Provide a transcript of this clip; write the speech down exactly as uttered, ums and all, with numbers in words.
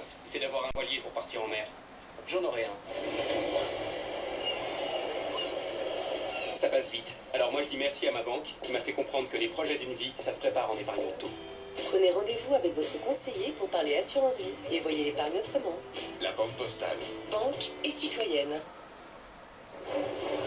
gosse, c'est d'avoir un voilier pour partir en mer. J'en aurai un. Ça passe vite. Alors moi je dis merci à ma banque qui m'a fait comprendre que les projets d'une vie, ça se prépare en épargnant tôt. Prenez rendez-vous avec votre conseiller pour parler assurance vie et voyez l'épargne autrement. La Banque Postale. Banque et citoyenne.